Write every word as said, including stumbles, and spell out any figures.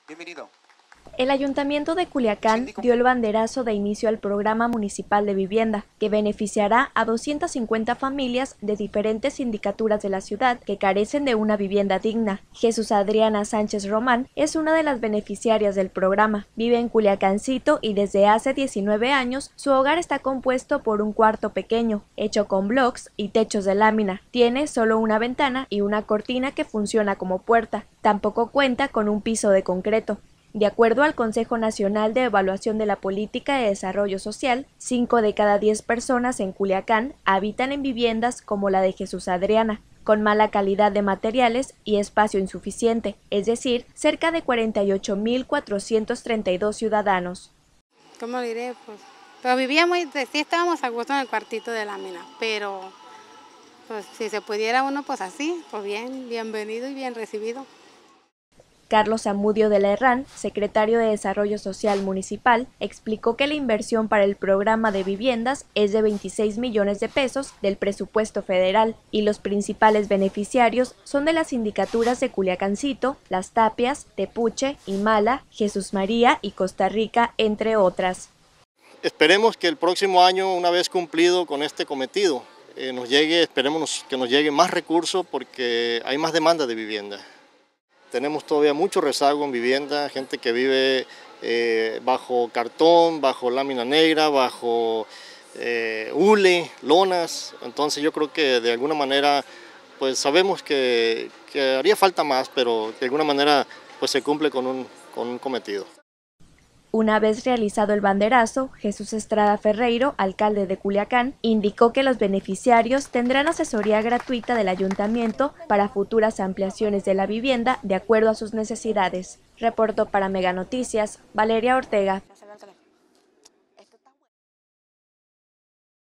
Bienvenido. El Ayuntamiento de Culiacán dio el banderazo de inicio al Programa Municipal de Vivienda, que beneficiará a doscientas cincuenta familias de diferentes sindicaturas de la ciudad que carecen de una vivienda digna. Jesús Adriana Sánchez Román es una de las beneficiarias del programa. Vive en Culiacancito y desde hace diecinueve años su hogar está compuesto por un cuarto pequeño, hecho con blocks y techos de lámina. Tiene solo una ventana y una cortina que funciona como puerta. Tampoco cuenta con un piso de concreto. De acuerdo al Consejo Nacional de Evaluación de la Política de Desarrollo Social, cinco de cada diez personas en Culiacán habitan en viviendas como la de Jesús Adriana, con mala calidad de materiales y espacio insuficiente, es decir, cerca de cuarenta y ocho mil cuatrocientos treinta y dos ciudadanos. ¿Cómo lo diré? Pues, pero vivíamos, sí estábamos a gusto en el cuartito de lámina, pero pues si se pudiera uno, pues así, pues bien, bienvenido y bien recibido. Carlos Zamudio de la Herrán, secretario de Desarrollo Social Municipal, explicó que la inversión para el programa de viviendas es de veintiséis millones de pesos del presupuesto federal y los principales beneficiarios son de las sindicaturas de Culiacancito, Las Tapias, Tepuche, Imala, Jesús María y Costa Rica, entre otras. Esperemos que el próximo año, una vez cumplido con este cometido, eh, nos llegue, esperemos que nos llegue más recursos porque hay más demanda de vivienda. Tenemos todavía mucho rezago en vivienda, gente que vive eh, bajo cartón, bajo lámina negra, bajo eh, hule, lonas. Entonces yo creo que de alguna manera pues sabemos que, que haría falta más, pero de alguna manera pues se cumple con un, con un cometido. Una vez realizado el banderazo, Jesús Estrada Ferreiro, alcalde de Culiacán, indicó que los beneficiarios tendrán asesoría gratuita del ayuntamiento para futuras ampliaciones de la vivienda de acuerdo a sus necesidades. Reportó para Mega Noticias, Valeria Ortega.